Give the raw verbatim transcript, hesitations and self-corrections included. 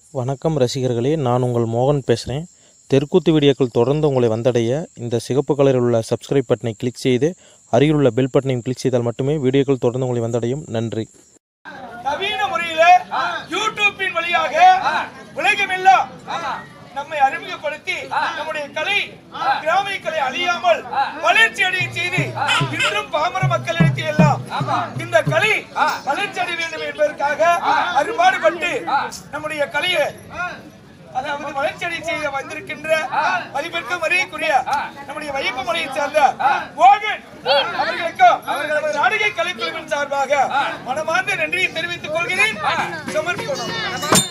வணக்கம் ரசிகர்களே, நான் உங்கள் மோகன் பேசுகிறேன். தெருக்கூத்து வீடியோக்கள் தொடர்ந்து உங்களை வந்தடைய இந்த சிகப்பு கலரில் உள்ள சப்ஸ்கிரைப் பட்டனை கிளிக் செய்து அருகில் உள்ள பெல் பட்டனையும் கிளிக் செய்தால் மட்டுமே வீடியோக்கள் தொடர்ந்து உங்களை வந்தடையும். நன்றி. நவீன முறையில் யூடியூப்பின் வழியாக உலகமெல்லாம் நம்மை அறிமுகப்படுத்தி நம்முடைய கலை கிராமிய கலை அழியாமல் வளர்ச்சி அடைய செய்து இன்றும் பாமர மக்களுக்கு எல்லாம் இந்த கலை வளர்ச்சி அடைய வேண்டும் என்பதற்காக அரும்பாடுபட்டு நம்முடைய கலையை அதாவது வளர்ச்சி அடைய செய்ய வந்திருக்கின்ற மதிப்பிற்கு மரியாதைக்குரிய நம்முடைய வையப்ப மலையை சார்ந்த மோகன் அவர்களுக்கும் அவர்களது நாடக கலைக்குழுவின் சார்பாக மனமார்ந்த நன்றியை தெரிவித்துக் கொள்கிறேன். சமர்ப்பிக்கணும்.